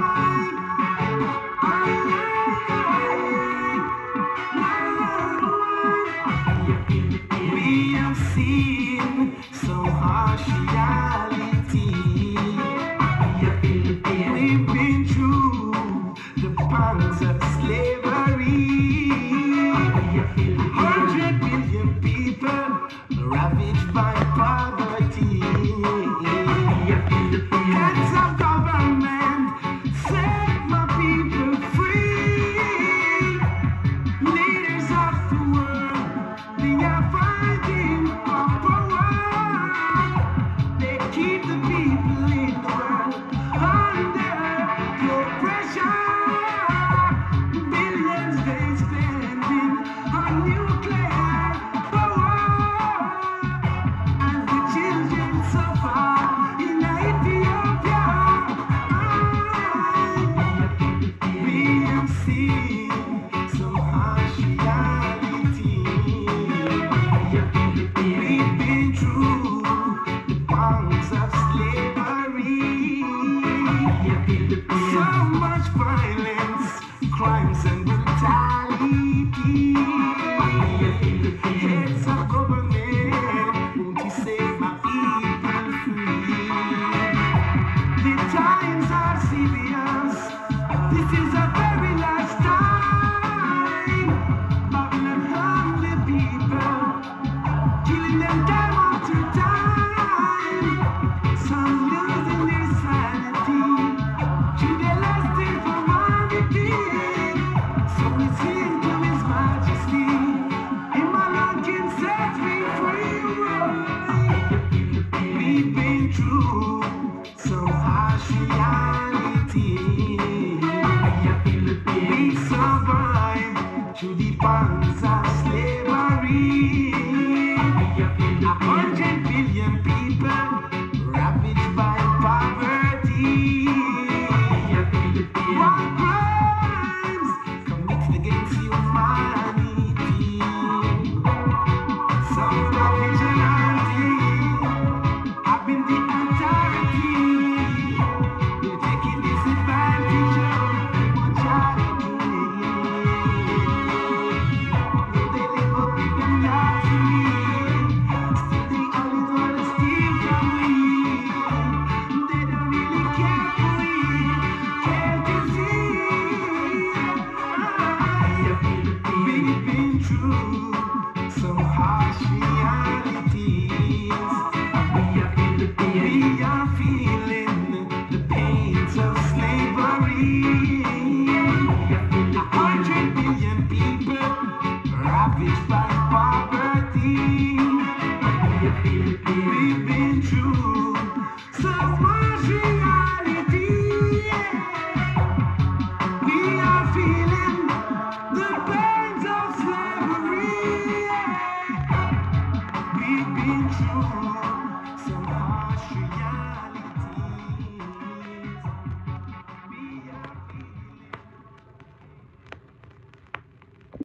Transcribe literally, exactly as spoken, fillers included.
We have seen some harsh reality. We've been through the pangs of slavery. Hundred million people ravaged by poverty. Heads of government, set my people free. Leaders of the world, they are fighting for power. They keep the people in the world under oppression. Billions they spending on nuclear power, and the children suffer in Ethiopia. We have seen some harsh reality. We've been through the pangs of slavery. So much violence, crimes and brutality. Heads of government, won't you set my people free? The times are serious. This is a very last time. Babylon harm the people, killing them time after time. Some losing their sanity through their lust and humanity. So we sing to His Majesty, Him alone can set me free. We've been through some harsh reality. We survived through the pangs of slavery. A hundred billion people ravaged by poverty. War crimes committed against humanity. Some provisionality have been the entirety. They're taking disadvantage of mortality. Though they live up with them naturally, still they always want to steal from we. They don't really care for we. Can't you see? We've been through some harsh realities. We are feeling the pains of slavery. A hundred million people ravaged by poverty. We've been through so much.